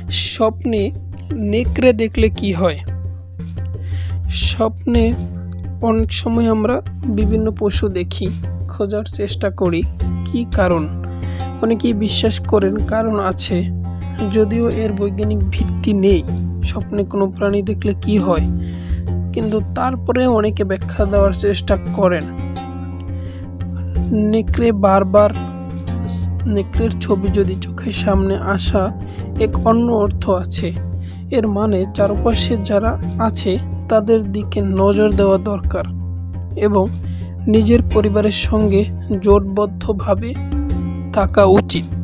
স্বপ্নে নেকড়ে দেখলে কি হয়? স্বপ্নে অনেক সময় আমরা বিভিন্ন পশু দেখি, খোঁজার চেষ্টা করি কি কারণ। অনেকেই বিশ্বাস করেন কারণ আছে, যদিও এর বৈজ্ঞানিক ভিত্তি নেই। স্বপ্নে কোনো প্রাণী দেখলে কি হয়, কিন্তু তারপরে অনেকে ব্যাখ্যা দেওয়ার চেষ্টা করেন। নেকড়ের ছবি যদি চোখের সামনে আসা, এক অন্য অর্থ আছে। এর মানে চারপাশে যারা আছে তাদের দিকে নজর দেওয়া দরকার এবং নিজের পরিবারের সঙ্গে জোটবদ্ধভাবে থাকা উচিত।